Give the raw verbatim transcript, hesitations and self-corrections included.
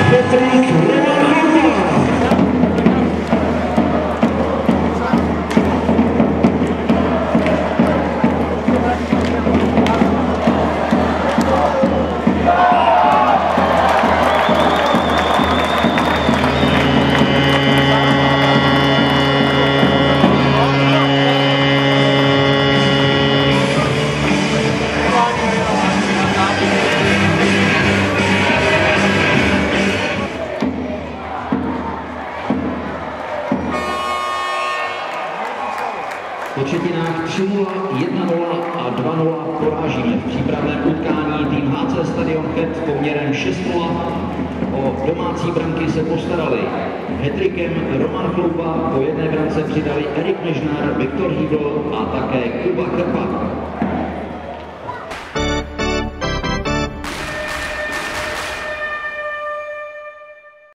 Po četinách tři nula, jedna nula a dva nula porážíme v přípravném utkání tým H C Stadion Chet poměrem šest nula. O domácí branky se postarali hat-trickem Roman Chlouba, po jedné brance přidali Erik Nežnar, Viktor Hýbl a také Kuba Krpa.